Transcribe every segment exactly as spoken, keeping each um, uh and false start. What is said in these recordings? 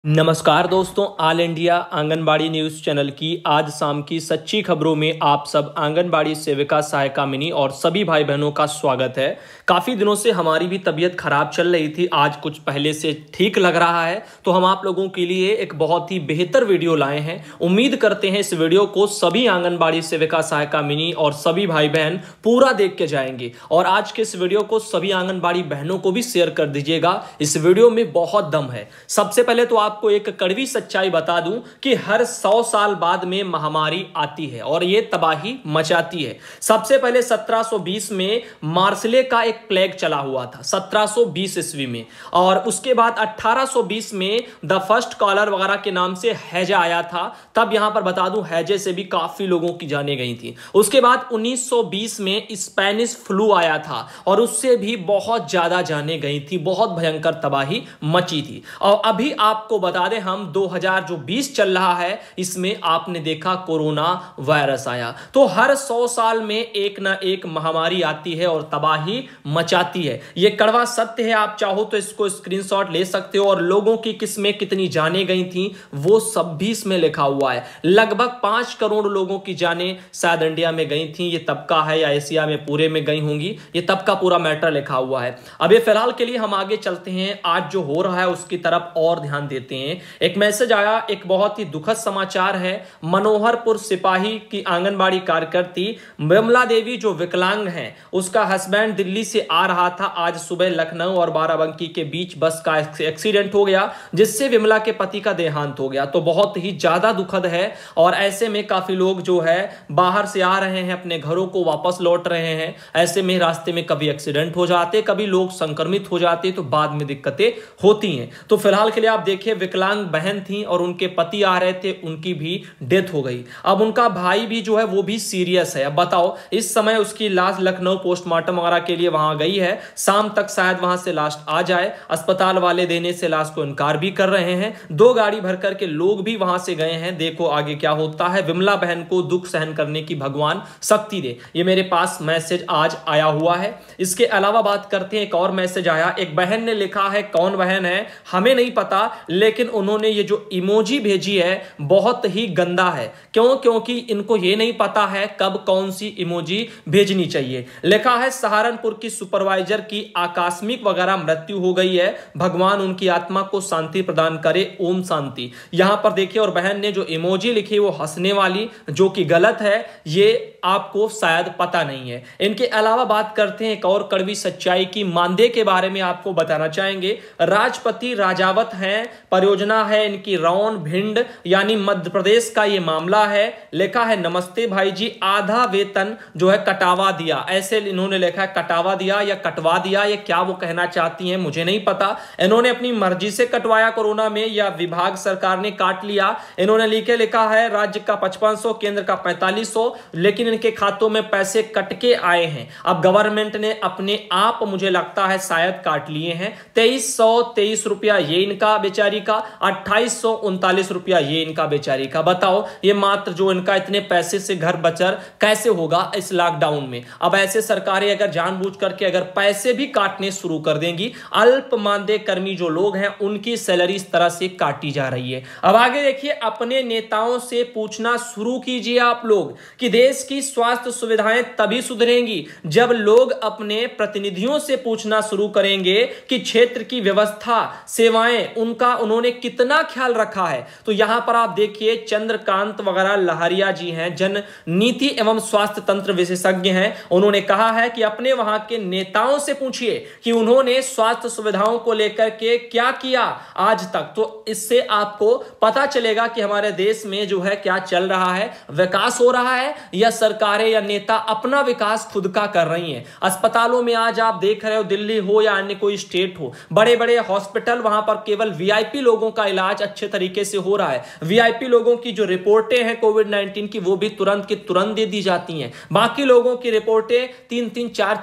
नमस्कार दोस्तों, all India Anganwadi news channel की आज शाम की सच्ची खबरों में आप सब आंगनबाड़ी सेविका सहायिका मिनी और सभी भाई बहनों का स्वागत है। काफ़ी दिनों से हमारी भी तबीयत खराब चल रही थी, आज कुछ पहले से ठीक लग रहा है, तो हम आप लोगों के लिए एक बहुत ही बेहतर वीडियो लाए हैं। उम्मीद करते हैं इस वीडियो को सभी आंगनबाड़ी सेविका सहायिका मिनी और सभी भाई बहन पूरा देख के जाएंगे और आज के इस वीडियो को सभी आंगनबाड़ी बहनों को भी शेयर कर दीजिएगा। इस वीडियो में बहुत दम है। सबसे पहले तो आपको एक कड़वी सच्चाई बता दूं कि हर सौ साल बाद में महामारी आती है और यह तबाही मचाती है। सबसे पहले सत्रह सौ बीस में मार्सले का एक प्लेग चला हुआ था, सत्रह सौ बीस ईस्वी में, और उसके बाद अठारह सौ बीस में द फर्स्ट कॉलर वगैरह के नाम से हैजा आया था। तब यहां पर बता दूं हैजे से भी काफी लोगों की जानें गई थी। उसके बाद उन्नीस सौ बीस में स्पेनिश फ्लू आया था और उससे भी बहुत ज्यादा जाने गई थी, बहुत भयंकर तबाही मची थी। और अभी आपको बता दें हम दो हज़ार बीस चल रहा है, इसमें आपने देखा कोरोना वायरस आया। तो हर सौ साल में एक ना एक महामारी आती है और तबाही मचाती है। यह कड़वा सत्य है। आप चाहो तो इसको स्क्रीनशॉट ले सकते हो और लोगों की किस्में कितनी जाने गई थी वो सब भी इसमें लिखा हुआ है। लगभग पांच करोड़ लोगों की जानें शायद इंडिया में गई थी। ये तबका है या एशिया में पूरे में गई होंगी, ये तबका पूरा मैटर लिखा हुआ है। अब ये फिलहाल के लिए हम आगे चलते हैं, आज जो हो रहा है उसकी तरफ और ध्यान देते हैं। एक मैसेज आया, एक बहुत ही दुखद समाचार है। मनोहरपुर सिपाही की आंगनबाड़ी कार्यकर्ती विमला देवी जो विकलांग हैं, उसका हस्बैंड दिल्ली से आ रहा था। आज सुबह लखनऊ और बाराबंकी के बीच बस का एक्सीडेंट हो गया जिससे विमला के पति का देहांत हो गया। तो बहुत ही ज्यादा दुखद है और ऐसे में काफी लोग जो है बाहर से आ रहे हैं, अपने घरों को वापस लौट रहे हैं। ऐसे में रास्ते में कभी एक्सीडेंट हो जाते, कभी लोग संक्रमित हो जाते, तो बाद में दिक्कतें होती हैं। तो फिलहाल के लिए आप देखिए, विकलांग बहन थी और उनके पति आ रहे थे, उनकी भी डेथ हो गई। अब उनका भाई भी जो है वो भी सीरियस है। अब बताओ, इस समय उसकी लाश लखनऊ पोस्टमार्टम वगैरह के लिए वहां गई है, शाम तक शायद वहां से लाश आ जाए। अस्पताल वाले देने से लाश को इनकार भी कर रहे हैं। दो गाड़ी भर करके लोग भी वहां से गए हैं। देखो आगे क्या होता है। विमला बहन को दुख सहन करने की भगवान शक्ति दे, ये मेरे पास मैसेज आज आया हुआ है। इसके अलावा बात करते हैं, एक और मैसेज आया। एक बहन ने लिखा है, कौन बहन है हमें नहीं पता, लेकिन उन्होंने ये जो इमोजी भेजी है बहुत ही गंदा है। क्यों? क्योंकि इनको ये नहीं पता है कब कौन सी इमोजी भेजनी चाहिए। लिखा है, सहारनपुर की सुपरवाइजर की आकस्मिक वगैरह मृत्यु हो गई है, भगवान उनकी आत्मा को शांति प्रदान करे, ओम शांति। यहां पर देखिए, और बहन ने जो इमोजी लिखी वो हंसने वाली, जो कि गलत है, ये आपको शायद पता नहीं है। इनके अलावा बात करते हैं एक और कड़वी सच्चाई की। मानदेय के बारे में आपको बताना चाहेंगे। राजपति राजावत हैं, परियोजना है इनकी रौन भिंड यानी मध्य प्रदेश का ये मामला है। लिखा है, नमस्ते भाई जी, आधा वेतन जो है कटावा दिया, ऐसे इन्होंने लिखा है, कटावा दिया या कटवा दिया, ये क्या वो कहना चाहती हैं मुझे नहीं पता। इन्होंने अपनी मर्जी से कटवाया कोरोना में या विभाग सरकार ने काट लिया। इन्होंने लिखे लिखा है, राज्य का पचपन सौ, केंद्र का पैंतालीस सौ, लेकिन इनके खातों में पैसे कट के आए हैं। अब गवर्नमेंट ने अपने आप मुझे लगता है शायद काट लिए हैं। तेईस सौ तेईस रुपया ये इनका बेचारी का, अट्ठाईस सौ उनतालीस रुपया ये इनका बेचारी का। बताओ, ये मात्र जो इनका इतने पैसे से घर बचर कैसे होगा इस लॉकडाउन में। अब ऐसे सरकारें अगर जानबूझ करके अगर पैसे भी काटने शुरू कर देंगी, अल्प मानदेय कर्मी जो लोग हैं उनकी सैलरी इस तरह से काटी जा रही है। अब आगे देखिए, अपने नेताओं से पूछना शुरू कीजिए आप लोग कि देश की स्वास्थ्य सुविधाएं तभी सुधरेंगी जब लोग अपने प्रतिनिधियों से पूछना शुरू करेंगे कि क्षेत्र की व्यवस्था, सेवाएं, उनका उन्होंने कितना ख्याल रखा है। तो यहां पर आप देखिए, चंद्रकांत वगैरह लहरिया जी हैं, जन नीति एवं स्वास्थ्य तंत्र विशेषज्ञ हैं। उन्होंने कहा है कि अपने वहां के नेताओं से पूछिए कि उन्होंने स्वास्थ्य सुविधाओं को लेकर के क्या किया आज तक। तो इससे आपको पता चलेगा कि हमारे देश में जो है क्या चल रहा है, विकास हो रहा है या सरकारें या नेता अपना विकास खुद का कर रही हैं। अस्पतालों में आज आप देख रहे हो, दिल्ली हो या अन्य कोई स्टेट हो, बड़े बड़े हॉस्पिटल, वहां पर केवल वीआईपी लोगों का इलाज अच्छे तरीके से हो रहा है। वीआईपी लोगों की जो रिपोर्टें हैं कोविड नाइनटीन की, वो भी तुरंत की तुरंत दे दी जाती हैं। बाकी लोगों की रिपोर्टें तीन तीन चार चार दिन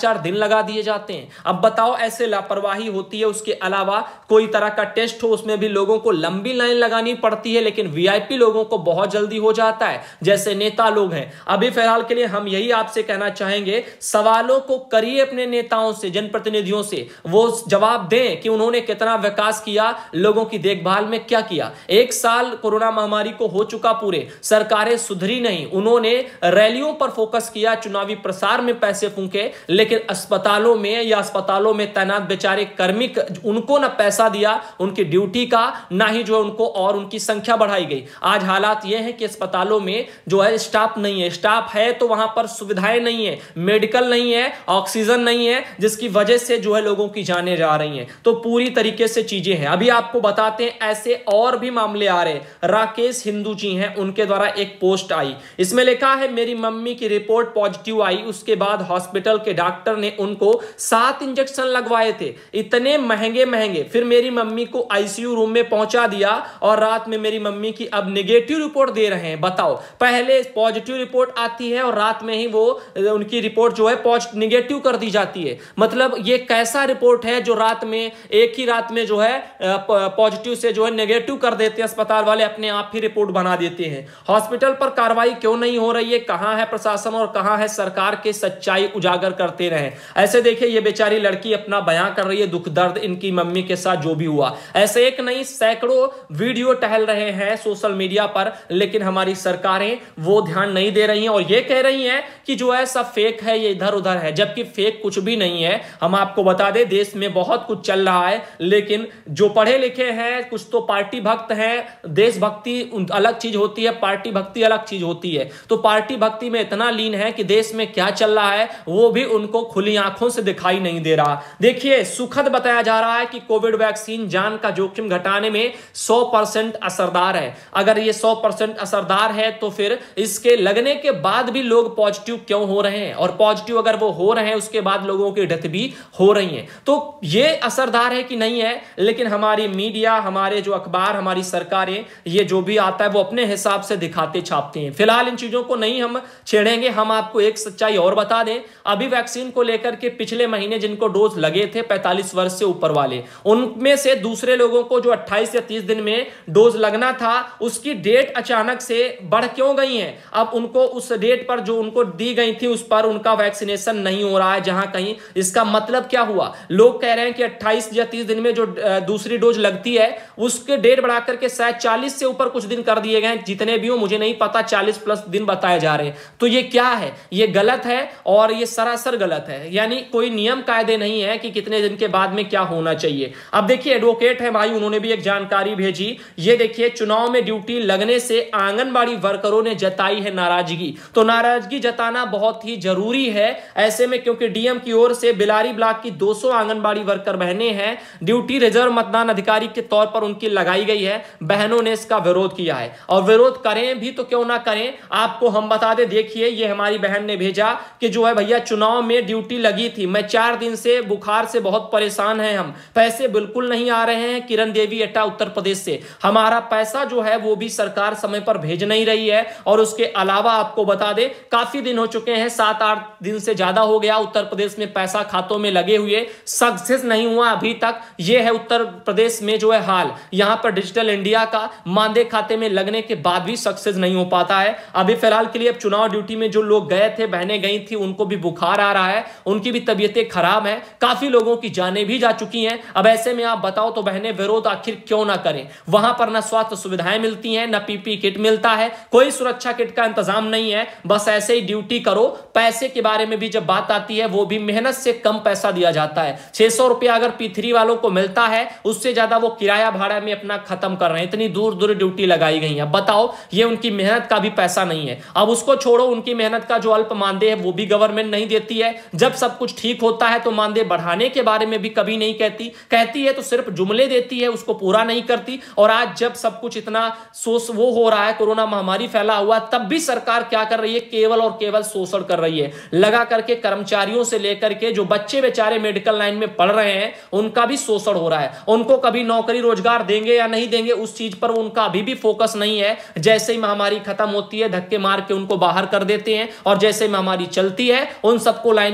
लगा दिए जाते हैं। अब बताओ, ऐसे लापरवाही होती है। उसके अलावा कोई तरह का टेस्ट हो, उसमें भी लोगों को लंबी लाइन लगानी पड़ती है, लेकिन वीआईपी लोगों को बहुत जल्दी हो जाता है, जैसे नेता लोग हैं। अभी फिलहाल के लिए हम यही आपसे कहना चाहेंगे, सवालों को करिए अपने नेताओं से, जनप्रतिनिधियों से, वो जवाब दें कि उन्होंने कितना विकास किया, लोगों की देखभाल में क्या किया। एक साल कोरोना महामारी को हो चुका पूरे, सरकारें सुधरी नहीं, उन्होंने रैलियों पर फोकस किया, चुनावी प्रसार में पैसे फूंके, लेकिन अस्पतालों में या अस्पतालों में तैनात बेचारे कर्मी, उनको ना पैसा दिया उनकी ड्यूटी का, ना ही जो है उनको और उनकी संख्या बढ़ाई गई। आज हालात यह है कि अस्पतालों में जो है स्टाफ नहीं है, स्टाफ है तो वहां पर सुविधाएं नहीं है, मेडिकल नहीं है, ऑक्सीजन नहीं है, जिसकी वजह से जो है लोगों की जानें जा रही हैं। तो पूरी तरीके से चीजें हैं। अभी आपको बताते हैं, ऐसे और भी मामले आ रहे। राकेश हिंदू जी हैं, उनके द्वारा एक पोस्ट आई, इसमें लिखा है, मेरी मम्मी की रिपोर्ट पॉजिटिव आई, उसके बाद हॉस्पिटल के डॉक्टर ने उनको सात इंजेक्शन लगवाए थे, इतने महंगे महंगे, फिर मेरी मम्मी को आईसीयू रूम में पहुंचा दिया और रात में मेरी मम्मी की अब नेगेटिव रिपोर्ट दे रहे हैं। बताओ, पहले पॉजिटिव रिपोर्ट आती है और रात में ही वो उनकी रिपोर्ट जो है पॉजिटिव नेगेटिव कर दी जाती है। मतलब ये कैसा रिपोर्ट है जो रात में, एक ही रात में जो है पॉजिटिव से जो है नेगेटिव कर देते हैं, अस्पताल वाले अपने आप ही रिपोर्ट बना देते हैं। हॉस्पिटल पर कार्रवाई क्यों नहीं हो रही है? कहां है प्रशासन और कहां है सरकार के सच्चाई उजागर करते रहे। ऐसे देखिए, ये बेचारी लड़की अपना बयां कर रही है, दुख दर्द इनकी मम्मी के साथ जो भी हुआ। ऐसे एक नहीं, सैकड़ों वीडियो टहल रहे हैं सोशल मीडिया पर, लेकिन हमारी सरकारें वो ध्यान नहीं दे रही हैं और ये कह रही हैं कि जो है सब फेक है, ये इधर उधर है, जबकि फेक कुछ भी नहीं है। हम आपको बता दें, देश में बहुत कुछ चल रहा है, लेकिन जो पढ़े लिखे हैं, कुछ तो पार्टी भक्त हैं। देशभक्ति अलग चीज होती है, पार्टी भक्ति अलग चीज होती है। तो पार्टी भक्ति में इतना लीन है कि देश में क्या चल रहा है वो भी उनको खुली आंखों से दिखाई नहीं दे रहा। देखिए, सुखद बताया जा रहा है कि कोविड वैक्सीन जान का जोखिम घटाने में सौ परसेंट असरदार है। अगर ये सौ परसेंट असरदार है तो फिर इसके लगने के बाद भी लोग पॉजिटिव क्यों हो रहे हैं? और पॉजिटिव अगर वो हो रहे हैं, उसके बाद लोगों की डेथ भी हो रही है। तो ये असरदार है कि नहीं है? लेकिन हमारी मीडिया, हमारे जो अखबार, हमारी सरकारें, ये जो भी आता है वो अपने हिसाब से दिखाते छापते हैं। फिलहाल इन चीजों को नहीं हम छेड़ेंगे। हम आपको एक सच्चाई और बता दें, अभी वैक्सीन को लेकर के पिछले महीने जिनको डोज लगे थे पैंतालीस वर्ष से ऊपर वाले, उनमें से दूसरे लोगों को जो अट्ठाईस या तीस दिन में डोज लगना था, उसकी डेट अचानक से बढ़ क्यों गई है? अब उनको उस डेट पर जो उनको दी गई थी उस पर उनका वैक्सीनेशन नहीं हो रहा है जहां कहीं। इसका मतलब क्या हुआ? लोग कह रहे हैं कि अट्ठाईस या तीस दिन में जो दूसरी डोज लगती है उसके डेट बढ़ा करके शायद चालीस से ऊपर कुछ दिन कर दिए गए। जितने भी हो मुझे नहीं पता, चालीस प्लस दिन बताए जा रहे हैं। तो ये क्या है? ये गलत है और ये सरासर गलत है। यानी कोई नियम कायदे नहीं है कि कितने दिन के बाद में क्या होना चाहिए। अब देखिए, एडवोकेट है भाई, उन्होंने भी एक जानकारी भेजी। ये देखिए, चुनाव में ड्यूटी लगने से आंगनबाड़ी वर्करों ने जताई है नाराजगी। तो नाराजगी जताना बहुत ही जरूरी है ऐसे में, क्योंकि डीएम की ओर से बिलारी ब्लॉक की दो सौ आंगनबाड़ी वर्कर बहनें हैं, ड्यूटी रिजर्व मतदान अधिकारी के तौर पर उनकी लगाई गई है। बहनों ने इसका विरोध किया है और विरोध करें भी तो क्यों ना करें, आपको हम बता दें। देखिए, ये हमारी बहन ने भेजा कि जो है भैया चुनाव में ड्यूटी लगी थी, मैं चार दिन से बुखार से बहुत परेशान है, हम पैसे बिल्कुल नहीं आ रहे हैं। किरण देवी एटा उत्तर प्रदेश से, हमारा पैसा जो है वो भी सरकार समय पर भेज नहीं रही है। और उसके अलावा आपको बता दें, काफी दिन हो चुके हैं, सात आठ दिन से ज्यादा हो गया उत्तर प्रदेश में पैसा खातों में लगे हुए, सक्सेस नहीं हुआ अभी तक। ये है उत्तर प्रदेश में जो है हाल। यहां पर डिजिटल इंडिया का मानदेय खाते में लगने के बाद भी सक्सेस नहीं हो पाता है। अभी फिलहाल के लिए अब चुनाव ड्यूटी में जो लोग गए थे, बहनें गई थी, उनको भी बुखार आ रहा है, उनकी भी तबीयतें खराब है, काफी लोगों की जानें भी जा चुकी हैं। अब ऐसे में आप बताओ तो बहनें विरोध आखिर क्यों ना करें? वहां पर ना स्वास्थ्य सुविधाएं मिलती हैं, ना पीपी किट मिलता है, कोई सुरक्षा किट का इंतजाम नहीं है, बस ऐसे ही ड्यूटी करो। पैसे के बारे में भी जब बात आती है, वो भी मेहनत से कम पैसा दिया जाता है। छह सौ रुपया अगर पी थ्री वालों को मिलता है, उससे ज्यादा वो किराया भाड़ा में अपना खत्म कर रहे हैं। इतनी दूर दूर ड्यूटी लगाई गई है, बताओ, ये उनकी मेहनत का भी पैसा नहीं है। अब उसको छोड़ो, उनकी मेहनत का जो अल्प मानदेय है वो भी गवर्नमेंट नहीं देती है। जब सब कुछ ठीक होता है तो मानदेय बढ़ाने के बारे में भी कभी नहीं कहती, कहती है तो सिर्फ जुमले देती है, उसको पूरा नहीं करती। और आज जब सब कुछ इतना सोच वो हो रहा है, कोरोना महामारी फैला हुआ, तब भी सरकार क्या कर रही है? केवल और केवल शोषण कर रही है, लगा करके कर्मचारियों से लेकर के जो बच्चे बेचारे मेडिकल लाइन में पढ़ रहे हैं उनका भी शोषण हो रहा है। उनको कभी नौकरी रोजगार देंगे या नहीं देंगे उस चीज पर उनका अभी भी फोकस नहीं है। जैसे ही महामारी खत्म होती है, धक्के मार के उनको बाहर कर देते हैं, और जैसे महामारी चलती है उन सबको लाइन में आगे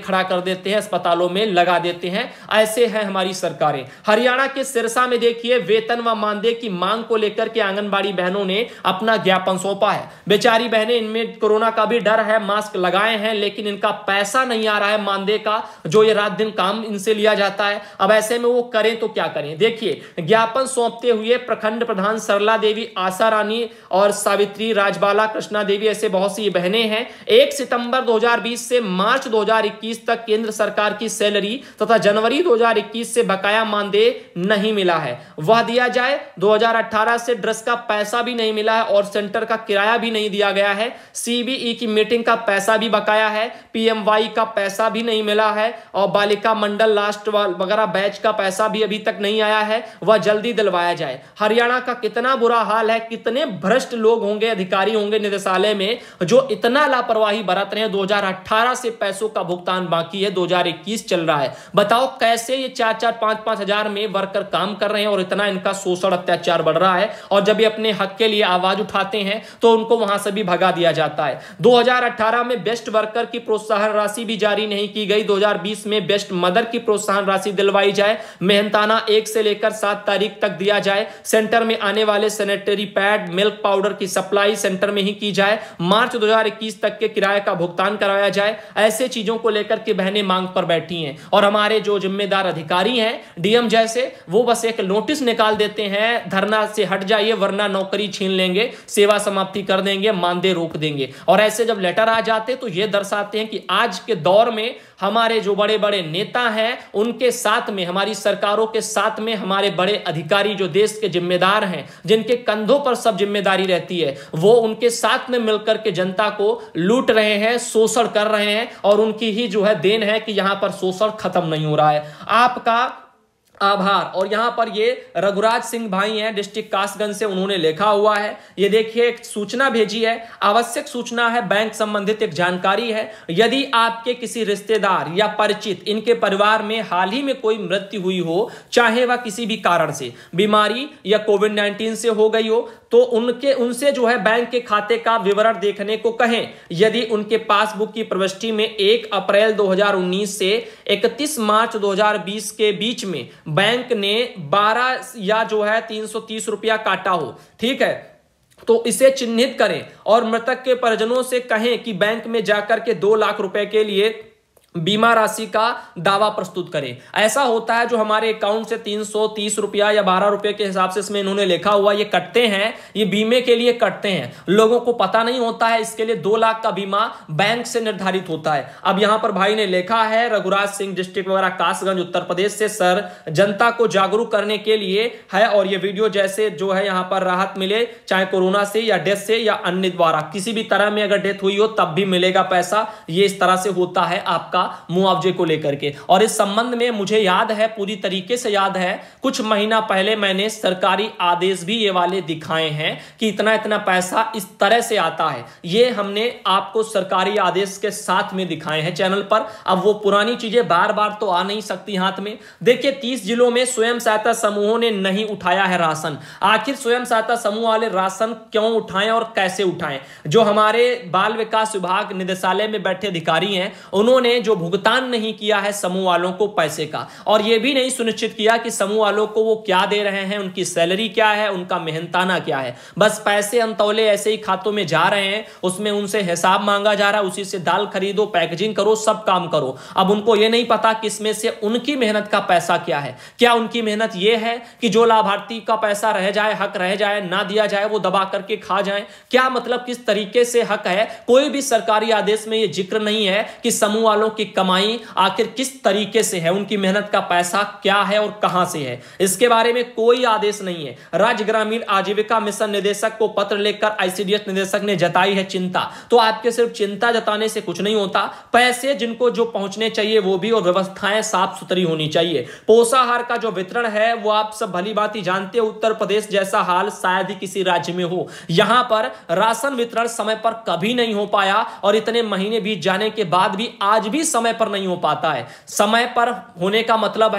खड़ा कर देते हैं, अस्पतालों में लगा देते हैं। ऐसे है हमारी सरकारें। हरियाणा के सिरसा में देखिए वेतन व मानदेय की मांग को लेकर के आंगनबाड़ी बहनों ने अपना ज्ञापन सौंपा है। बेचारी बहनें, इनमें कोरोना का भी डर है, मास्क लगाए हैं लेकिन इनका पैसा नहीं आ रहा है मानदेय का, जो ये रात दिन काम इनसे लिया जाता है। अब ऐसे में वो करें तो क्या करें। देखिए ज्ञापन सौंपते हुए प्रखंड प्रधान सरला देवी, आशा रानी और सावित्री, राजबाला, कृष्णा देवी, ऐसे बहुत सी बहनें हैं। एक सितंबर दो हज़ार बीस से मार्च दो हज़ार इक्कीस तक केंद्र सरकार की सैलरी तथा जनवरी दो हज़ार इक्कीस से बकाया मानदेय नहीं मिला है, वह दिया जाए। दो हज़ार अठारह से ड्रेस का पैसा भी नहीं मिला है और सेंटर का किराया भी नहीं दिया गया है। सीबीई की मीटिंग का पैसा भी बकाया है, पीएमवाई का पैसा भी नहीं मिला है और बालिका मंडल लास्ट वगैरह बैच का पैसा भी अभी तक नहीं आया है, वह जल्दी दिलवाया जाए। हरियाणा का कितना बुरा हाल है, कितने भ्रष्ट लोग होंगे, अधिकारी होंगे निदेशालय में जो इतना लापरवाही बरत रहे हैं। दो हज़ार अठारह से पैसों का भुगतान बाकी है, दो हज़ार इक्कीस चल रहा है। बताओ कैसे ये चार चार पांच पांच हजार में वर्कर काम कर रहे हैं और इतना इनका शोषण अत्याचार बढ़ रहा है। और जब ये अपने हक के लिए आवाज उठाते हैं तो उनको वहां से भी भगा दिया जाता है। दो हज़ार अठारह में बेस्ट वर्कर की प्रोत्साहन राशि भी जारी नहीं की गई। दो हज़ार बीस में बेस्ट मदर की प्रोत्साहन राशि दिलवाई जाए, मेहनताना एक से लेकर सात तारीख तक दिया जाए। सेंटर में आने वाले सैनिटरी पैड, मिल्क पाउडर की सप्लाई सेंटर में ही की जाए। मार्च दो हज़ार इक्कीस तक के किराए का भुगतान कराया जाए। ऐसे चीजों को लेकर के बहनें मांग पर बैठी हैं और हमारे जो जिम्मेदार अधिकारी हैं, डीएम जैसे, वो बस एक नोटिस निकाल देते हैं, धरना से हट जाइए वरना नौकरी छीन लेंगे, सेवा समाप्ति कर देंगे, मानदेय रोक देंगे। और ऐसे जब लेटर आ जाते तो ये दर्शाते हैं कि आज के दौर में हमारे जो बड़े बड़े नेता हैं उनके साथ में, हमारी सरकारों के साथ में हमारे बड़े अधिकारी जो देश के जिम्मेदार हैं, जिनके कंधों पर सब जिम्मेदारी रहती है, वो उनके साथ में मिलकर के जनता को लूट रहे हैं, शोषण कर रहे हैं। और उनकी ही जो है देन है कि यहां पर शोषण खत्म नहीं हो रहा है। आपका आभार। और यहां पर ये रघुराज सिंह भाई हैं डिस्ट्रिक्ट कासगंज से, उन्होंने लिखा हुआ है, ये देखिए एक सूचना भेजी है, आवश्यक सूचना है, बैंक संबंधित एक जानकारी है। यदि आपके किसी रिश्तेदार या परिचित, इनके परिवार में हाल ही में कोई मृत्यु हुई हो, चाहे वह किसी भी कारण से, बीमारी या कोविड नाइन्टीन से हो गई हो, तो उनके उनसे जो है बैंक के खाते का विवरण देखने को कहें। यदि उनके पासबुक की प्रविष्टि में एक अप्रैल दो हज़ार उन्नीस से इकतीस मार्च दो हज़ार बीस के बीच में बैंक ने बारह या जो है तीन सौ तीस रुपया काटा हो, ठीक है, तो इसे चिन्हित करें और मृतक के परिजनों से कहें कि बैंक में जाकर के दो लाख रुपए के लिए बीमा राशि का दावा प्रस्तुत करें। ऐसा होता है जो हमारे अकाउंट से तीन सौ तीस रुपया या बारह रुपए के हिसाब से इसमें इन्होंने लिखा हुआ ये कटते हैं, ये बीमे के लिए कटते हैं। लोगों को पता नहीं होता है, इसके लिए दो लाख का बीमा बैंक से निर्धारित होता है। अब यहां पर भाई ने लिखा है, रघुराज सिंह डिस्ट्रिक्ट वगैरह कासगंज उत्तर प्रदेश से, सर जनता को जागरूक करने के लिए है और ये वीडियो जैसे जो है यहां पर राहत मिले, चाहे कोरोना से या डेथ से या अन्य द्वारा किसी भी तरह में अगर डेथ हुई हो तब भी मिलेगा पैसा। ये इस तरह से होता है आपका मुआवजे को लेकर के। और इस संबंध में मुझे याद है, पूरी तरीके से याद है, कुछ महीना पहले मैंने सरकारी आदेश भी ये वाले दिखाए हैं कि इतना इतना पैसा इस तरह से आता है। ये हमने आपको सरकारी आदेश के साथ में दिखाए हैं चैनल पर। अब वो पुरानी चीजें बार बार तो आ नहीं सकती हाथ में। देखिए तीस जिलों में स्वयं सहायता समूहों ने नहीं उठाया है राशन। आखिर स्वयं सहायता समूह वाले राशन क्यों उठाएं और कैसे उठाएं? जो हमारे बाल विकास विभाग निदेशालय में बैठे अधिकारी हैं, उन्होंने जो भुगतान नहीं किया है समूह वालों को पैसे का, और यह भी नहीं सुनिश्चित किया कि समूह वालों को वो क्या दे रहे हैं, उनकी सैलरी क्या है, उनका मेहनताना क्या है। बस पैसे अंतौले ऐसे ही खातों में जा रहे हैं, उसमें उनसे हिसाब मांगा जा रहा है, उसी से दाल खरीदो, पैकेजिंग करो, सब काम करो। अब उनको यह नहीं पता कि इसमें से उनकी मेहनत का पैसा क्या है। क्या उनकी मेहनत यह है कि जो लाभार्थी का पैसा रह जाए, हक रह जाए, ना दिया जाए, वो दबा करके खा जाए? क्या मतलब किस तरीके से हक है? कोई भी सरकारी आदेश में यह जिक्र नहीं है कि समूह वालों की कमाई आखिर किस तरीके से है, उनकी मेहनत का पैसा क्या है और कहां से है, इसके बारे में कोई आदेश नहीं है। राज्य ग्रामीण आजीविका मिशन निदेशक को पत्र लिखकर आईसीडीएस निदेशक ने जताई है चिंता। तो आपके सिर्फ चिंता जताने से कुछ नहीं होता, पैसे जिनको जो पहुंचने चाहिए वो भी, और व्यवस्थाएं साफ सुथरी होनी चाहिए। पोषाहार का जो वितरण है वो आप सब भली बात ही जानते हो, उत्तर प्रदेश जैसा हाल शायद ही किसी राज्य में हो। यहां पर राशन वितरण समय पर कभी नहीं हो पाया और इतने महीने बीत जाने के बाद भी आज भी समय पर नहीं हो पाता है। समय पर होने का मतलब है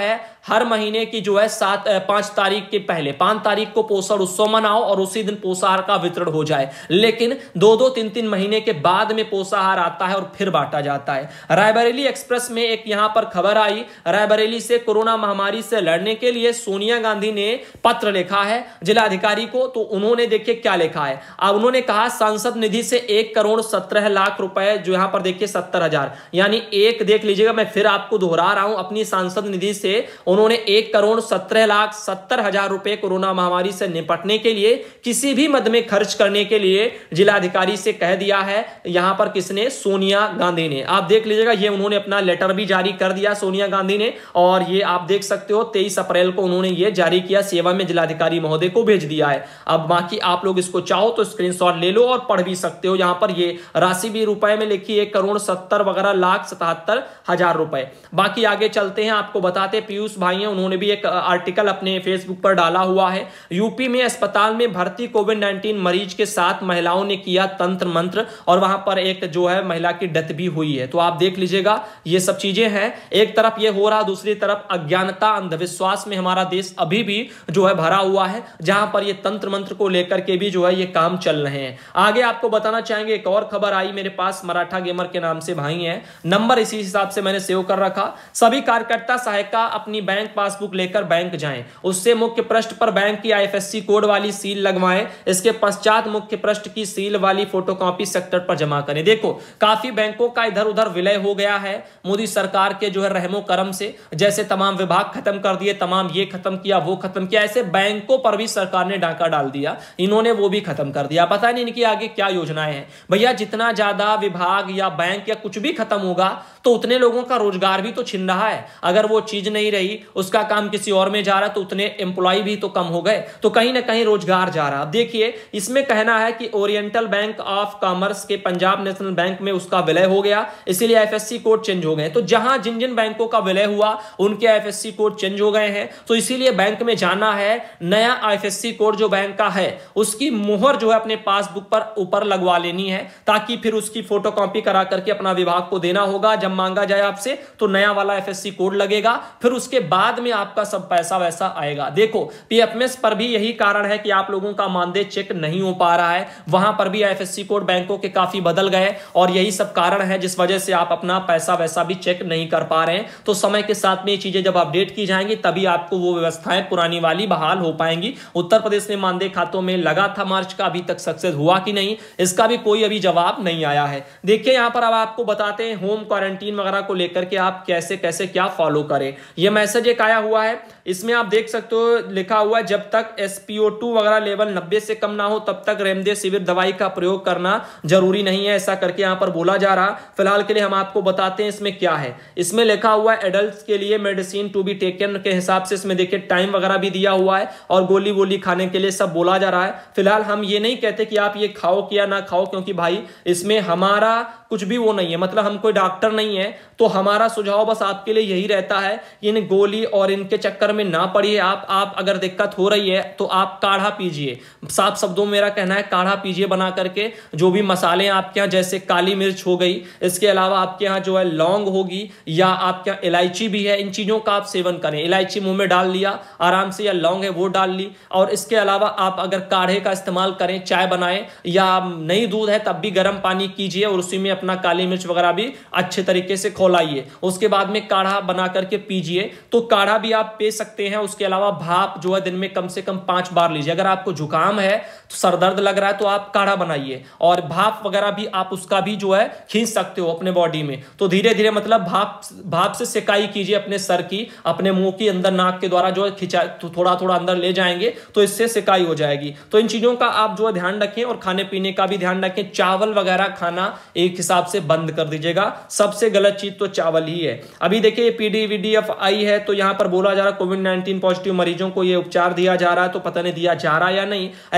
हर महीने की जो है सात पांच तारीख के पहले पांच तारीख को पोषण उत्सव मनाओ और उसी दिन पोषाहार का वितरण हो जाए। लेकिन दो दो तीन तीन महीने के बाद में पोषाहार आता है और फिर बांटा जाता है। रायबरेली एक्सप्रेस में एक यहां पर खबर आई, रायबरेली से कोरोना महामारी से लड़ने के लिए सोनिया गांधी ने पत्र लिखा है जिलाधिकारी को। तो उन्होंने देखिए क्या लिखा है। अब उन्होंने कहा सांसद निधि से एक करोड़ सत्रह लाख रुपए, जो यहां पर देखिए सत्तर हजार, यानी एक देख लीजिएगा, मैं फिर आपको दोहरा रहा हूं, अपनी सांसद निधि से उन्होंने एक करोड़ सत्रह लाख सत्तर हजार रुपए कोरोना महामारी से निपटने के लिए किसी भी मद में खर्च करने के लिए जिलाधिकारी से कह दिया है। यहां पर किसने? सोनिया गांधी ने। आप देख लीजिएगा, ये उन्होंने अपना लेटर भी जारी कर दिया सोनिया गांधी ने, और ये आप देख सकते हो तेईस अप्रैल को उन्होंने ये जारी किया, सेवा में जिलाधिकारी महोदय को भेज दिया है। अब बाकी आप लोग इसको चाहो तो स्क्रीनशॉट ले लो और पढ़ भी सकते हो। यहां पर ये राशि भी रुपए में लिखी, एक करोड़ सत्तर वगैरह लाख सतहत्तर हजार रुपए। बाकी आगे चलते हैं, आपको बताते पीयूष भाई हैं, उन्होंने भी एक आर्टिकल अपने फेसबुक पर डाला हुआ है। यूपी में अस्पताल में भर्ती कोविड नाइनटीन मरीज के साथ महिलाओं ने किया तंत्र मंत्र, और वहां पर एक जो है महिला की डेथ भी हुई है। तो आप देख लीजिएगा, ये सब चीजें हैं। एक तरफ ये हो रहा, दूसरी तरफ अज्ञानता अंधविश्वास में हमारा देश अभी भी जो है भरा हुआ है, जहां पर ये तंत्र मंत्र को लेकर के भी जो है ये काम चल रहे हैं। आगे आपको बताना चाहेंगे, एक और खबर आई मेरे पास, मराठा गेमर के नाम से भाई हैं, नंबर इसी हिसाब से मैंने सेव कर रखा। सभी कार्यकर्ता सहायिका अपनी बैंक पासबुक लेकर बैंक जाएं, उससे मुख्य पृष्ठ पर बैंक की आईएफएससी कोड वाली सील लगवाएं, इसके पश्चात मुख्य पृष्ठ की सील वाली फोटोकॉपी सेक्टर पर जमा करें। देखो, काफी बैंकों का इधर उधर विलय हो गया है मोदी सरकार के जो है रहमो करम से, जैसे तमाम विभाग खत्म कर दिए, तमाम ये खत्म किया, वो खत्म किया, ऐसे बैंकों पर भी सरकार ने डाका डाल दिया, इन्होंने वो भी खत्म कर दिया। पता नहीं इनकी आगे क्या योजनाएं हैं। भैया, जितना ज्यादा विभाग या बैंक या कुछ भी खत्म होगा तो उतने लोगों का रोजगार भी तो छिन रहा है। अगर वो चीज नहीं रही, उसका काम किसी और में जा रहा, तो उतने एम्प्लॉय भी तो कम हो गए, तो कहीं ना कहीं रोजगार जा रहा। देखिए, इसमें कहना है कि ओरिएंटल बैंक ऑफ कॉमर्स के पंजाब नेशनल बैंक में उसका विलय हो गया, इसीलिए आईएफएससी कोड चेंज हो गए। तो जहां जिन जिन बैंकों का विलय हुआ उनके आईएफएससी कोड चेंज हो गए हैं, तो इसीलिए बैंक में जाना है, नया आईएफएससी कोड जो बैंक का है उसकी मुहर जो है अपने पासबुक पर ऊपर लगवा लेनी है, ताकि फिर उसकी फोटोकॉपी करा करके अपना विभाग को देना होगा। जब मांगा जाए आपसे तो नया वाला आईएफएससी कोड लगेगा, फिर उसके बाद में आपका सब पैसा वैसा आएगा। देखो, पीएफएमएस पर भी यही कारण है कि आप लोगों का मानदेय चेक नहीं हो पा रहा है, वहां पर भी आईएफएससी कोड बैंकों के काफी बदल गए, और यही सब कारण है जिस वजह से आप अपना पैसा वैसा भी चेक नहीं कर पा रहे हैं। तो समय के साथ में ये चीजें जब अपडेट की जाएंगी तभी आपको वो व्यवस्थाएं पुरानी वाली बहाल हो पाएंगी। उत्तर प्रदेश में मानदेय खातों में लगा था मार्च का, अभी तक सक्सेस हुआ कि नहीं, इसका भी कोई अभी जवाब नहीं आया है। देखिए, यहां पर अब आपको बताते हैं होम क्वारंटीन वगैरह को लेकर के आप कैसे कैसे क्या फॉलो करें। यह मैसेज एक आया हुआ है, इसमें आप देख सकते हो लिखा हुआ है, जब तक एस पी ओ टू वगैरह लेवल नब्बे से कम ना हो तब तक रेमडेसिविर दवाई का प्रयोग करना जरूरी नहीं है, ऐसा करके यहां पर बोला जा रहा। फिलहाल के लिए हम आपको बताते हैं इसमें क्या है। इसमें लिखा हुआ है एडल्ट्स के लिए मेडिसिन टू बी टेकन के हिसाब से इसमें देखिए टाइम वगैरह भी दिया हुआ है, और गोली वोली खाने के लिए सब बोला जा रहा है। फिलहाल हम ये नहीं कहते कि आप ये खाओ कि या ना खाओ, क्योंकि भाई इसमें हमारा कुछ भी वो नहीं है, मतलब हम कोई डॉक्टर नहीं है, तो हमारा सुझाव बस आपके लिए यही रहता है, इन गोली और इनके चक्कर में ना पड़िए। आप आप अगर दिक्कत हो रही है तो आप काढ़ा पीजिए, साफ शब्दों में मेरा कहना है काढ़ा पीजिए बना करके। जो भी मसाले आपके यहाँ, जैसे काली मिर्च हो गई, इसके अलावा आपके यहाँ जो है लौंग होगी, या आपके यहाँ इलायची भी है, इन चीजों का आप सेवन करें। इलायची मुंह में डाल लिया आराम से, या लौंग है वो डाल ली, और इसके अलावा आप अगर काढ़े का इस्तेमाल करें, चाय बनाएं, या नहीं दूध है तब भी गर्म पानी कीजिए और उसी में अपना काली मिर्च वगैरह भी अच्छे तरीके से खौलाइए, उसके बाद में काढ़ा बना करके पीजिए। तो काढ़ा भी आप पी सकते हैं। उसके अलावा भाप जो है दिन में कम से कम पांच बार लीजिए। अगर आपको जुकाम है, तो सरदर्द लग रहा है, तो आप काढ़ा बनाइए, और भाप वगैरह भी आप उसका भी जो है खींच सकते हो अपने बॉडी में। तो धीरे धीरे मतलब भाप भाप से सिकाई कीजिए अपने सर की, अपने मुंह की अंदर नाक के द्वारा जो है खिंचा, तो थोड़ा थोड़ा अंदर ले जाएंगे तो इससे सिकाई हो जाएगी। तो इन चीजों का आप जो है ध्यान रखें, और खाने पीने का भी ध्यान रखें। चावल वगैरह खाना एक हिसाब से बंद कर दीजिएगा, सबसे गलत चीज तो चावल ही है। अभी देखिए पीडीवीडीएफ आई है, तो यहां पर बोला जा रहा है कोविड नाइनटीन पॉजिटिव मरीजों को ये उपचार दिया जा रहा है, तो पता नहीं दिया जा रहा है या नहीं। ऐसे में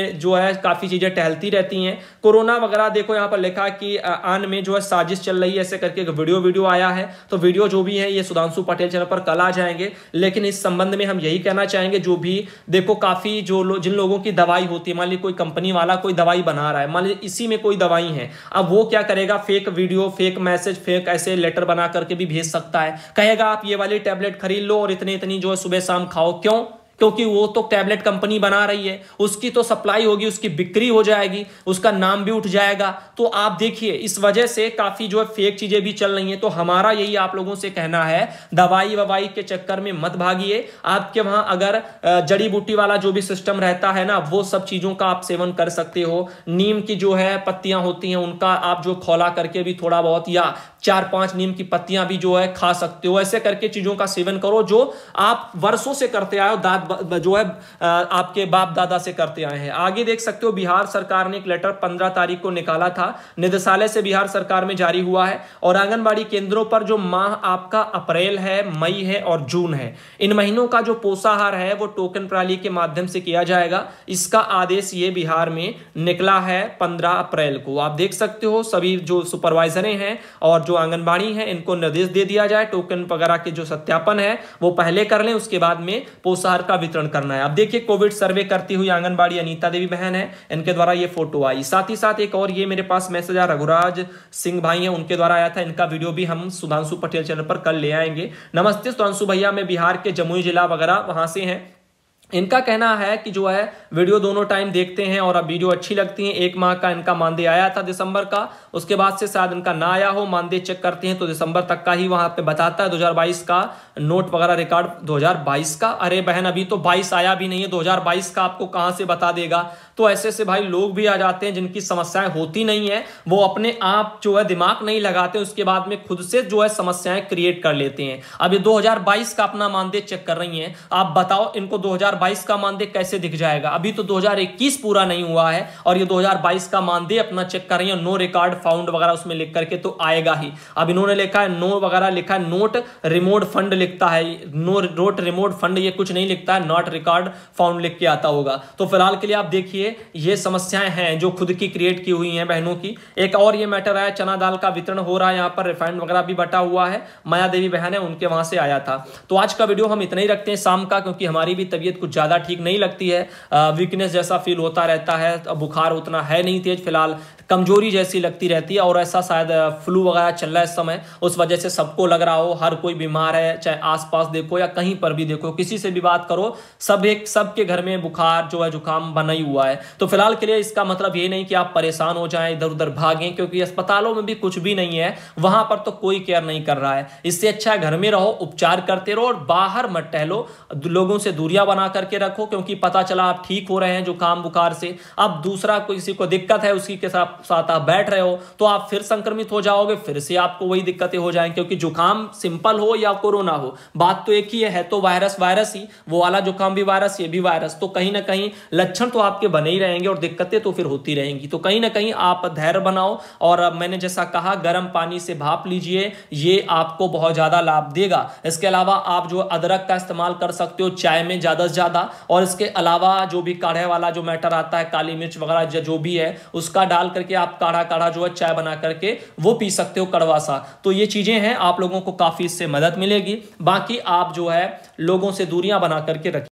जो है काफी चीजें टहलती रहती हैं। कोरोना वगैरह देखो यहाँ पर लिखा कि आन में जो है साजिश चल रही है, ऐसे करके एक वीडियो वीडियो आया है। तो वीडियो जो भी है ये सुधांशु पटेल चैनल पर कल आ जाएंगे। लेकिन इस संबंध में हम यही कहना चाहेंगे, जो भी देखो काफी जो लो, जिन लोगों की दवाई होती है, मान ली कोई कंपनी वाला कोई दवाई बना रहा है, मान ली इसी में कोई दवाई है, अब वो क्या करेगा, fake video, fake message, fake ऐसे लेटर बना करके भी भेज सकता है। कहेगा आप ये वाली टैबलेट खरीद लो और इतनी इतनी जो है सुबह शाम खाओ। क्यों? क्योंकि वो तो टैबलेट कंपनी बना रही है, उसकी तो सप्लाई होगी, उसकी बिक्री हो जाएगी, उसका नाम भी उठ जाएगा। तो आप देखिए इस वजह से काफी जो है फेक चीजें भी चल रही हैं। तो हमारा यही आप लोगों से कहना है, दवाई ववाई के चक्कर में मत भागिए। आपके वहां अगर जड़ी बूटी वाला जो भी सिस्टम रहता है ना, वो सब चीजों का आप सेवन कर सकते हो। नीम की जो है पत्तियां होती हैं उनका आप जो खौला करके भी थोड़ा बहुत, या चार पांच नीम की पत्तियां भी जो है खा सकते हो। ऐसे करके चीजों का सेवन करो जो आप वर्षों से करते आए हो, दाद जो है आपके बाप दादा से करते आए हैं। आगे देख सकते हो बिहार सरकार ने एक लेटर पंद्रह तारीख को निकाला था, निदेशालय से बिहार सरकार में जारी हुआ है। और आंगनबाड़ी केंद्रों पर जो माह आपका अप्रैल है, मई है और जून है, इन महीनों का जो पोषाहार है वो टोकन प्रणाली के माध्यम से किया जाएगा। इसका आदेश ये बिहार में निकला है पंद्रह अप्रैल को। आप देख सकते हो सभी जो सुपरवाइजरें हैं और जो आंगनबाड़ी हैं इनको निर्देश दे दिया जाए, टोकन वगैरह के जो सत्यापन है वो पहले कर लें, उसके बाद में पोषाहार का वितरण करना है। अब देखिए कोविड सर्वे करती हुई आंगनबाड़ी अनीता देवी बहन है, इनके द्वारा ये फोटो आई। साथ ही साथ एक और ये मेरे पास मैसेज आया, रघुराज सिंह भाई हैं, उनके द्वारा आया था। इनका वीडियो भी हम सुधांशु पटेल चैनल पर कल ले आएंगे। नमस्ते सुधांशु भैया, मैं बिहार के जमुई जिला वगैरह वहां से हैं। इनका कहना है कि जो है वीडियो दोनों टाइम देखते हैं और अब वीडियो अच्छी लगती है। एक माह का इनका मानदेय आया था दिसंबर का, उसके बाद से शायद इनका ना आया हो। मानदेय चेक करते हैं तो दिसंबर तक का ही वहां पे बताता है। दो हज़ार बाईस का नोट वगैरह रिकॉर्ड दो हज़ार बाईस का, अरे बहन अभी तो बाईस आया भी नहीं है, दो हज़ार बाईस का आपको कहां से बता देगा। तो ऐसे से भाई लोग भी आ जाते हैं जिनकी समस्याएं होती नहीं है, वो अपने आप जो है दिमाग नहीं लगाते, उसके बाद में खुद से जो है समस्याएं क्रिएट कर लेते हैं। अब ये दो हज़ार बाईस का अपना मानदेय चेक कर रही हैं, आप बताओ इनको दो हज़ार बाईस का मानदेय कैसे दिख जाएगा। अभी तो दो हज़ार इक्कीस पूरा नहीं हुआ है और ये दो हज़ार बाईस का मानदेय अपना चेक कर रही है। नो रिकॉर्ड फाउंड वगैरह उसमें लिख करके तो आएगा ही। अब इन्होंने लिखा है नो वगैरह लिखा है, नोट रिमोट फंड लिखता है, नो नोट रिमोट फंड ये कुछ नहीं लिखता है, नॉट रिकॉर्ड फाउंड लिख के आता होगा। तो फिलहाल के लिए आप देखिए ये समस्याएं हैं जो खुद की क्रिएट की हुई हैं बहनों की। एक और ये मैटर आया, चना दाल का वितरण हो रहा है, यहाँ पर रिफाइंड वगैरह भी बटा हुआ है। माया देवी बहन है, उनके वहां से आया था। तो आज का वीडियो हम इतना ही रखते हैं शाम का, क्योंकि हमारी भी तबीयत कुछ ज्यादा ठीक नहीं लगती है, वीकनेस जैसा फील होता रहता है। बुखार उतना है नहीं तेज, फिलहाल कमजोरी जैसी लगती रहती है और ऐसा शायद फ्लू वगैरह चल रहा है इस समय, उस वजह से सबको लग रहा हो। हर कोई बीमार है, चाहे आसपास देखो या कहीं पर भी देखो, किसी से भी बात करो, सब एक सबके घर में बुखार जो है जुकाम बना ही हुआ है। तो फिलहाल के लिए इसका मतलब ये नहीं कि आप परेशान हो जाएं, इधर उधर भागें, क्योंकि अस्पतालों में भी कुछ भी नहीं है, वहां पर तो कोई केयर नहीं कर रहा है। इससे अच्छा है घर में रहो, उपचार करते रहो और बाहर मत टहलो, लोगों से दूरियां बना करके रखो, क्योंकि पता चला आप ठीक हो रहे हैं जुकाम बुखार से, अब दूसरा किसी को दिक्कत है उसकी के साथ साथ आप बैठ रहे हो तो आप फिर संक्रमित हो जाओगे, फिर से आपको वही दिक्कतें हो जाएंगी। क्योंकि जुकाम सिंपल हो या कोरोना हो, बात तो एक ही है, है तो वायरस वायरस ही, वो वाला जुकाम भी वायरस, ये भी वायरस। तो कहीं ना कहीं लक्षण तो आपके बने ही रहेंगे और दिक्कतें तो फिर होती रहेंगी। तो कहीं ना कहीं आप धैर्य बनाओ और मैंने जैसा कहा गर्म पानी से भाप लीजिए, ये आपको बहुत ज्यादा लाभ देगा। इसके अलावा आप जो अदरक का इस्तेमाल कर सकते हो चाय में ज्यादा से ज्यादा, और इसके अलावा जो भी काढ़े वाला जो मैटर आता है, काली मिर्च वगैरह जो भी है उसका डाल करके आप काढ़ा काढ़ा जो है चाय बना करके वो पी सकते हो, कड़वा सा। तो ये चीजें हैं, आप लोगों को काफी इससे मदद मिलेगी। बाकी आप जो है लोगों से दूरियां बना करके रखिए।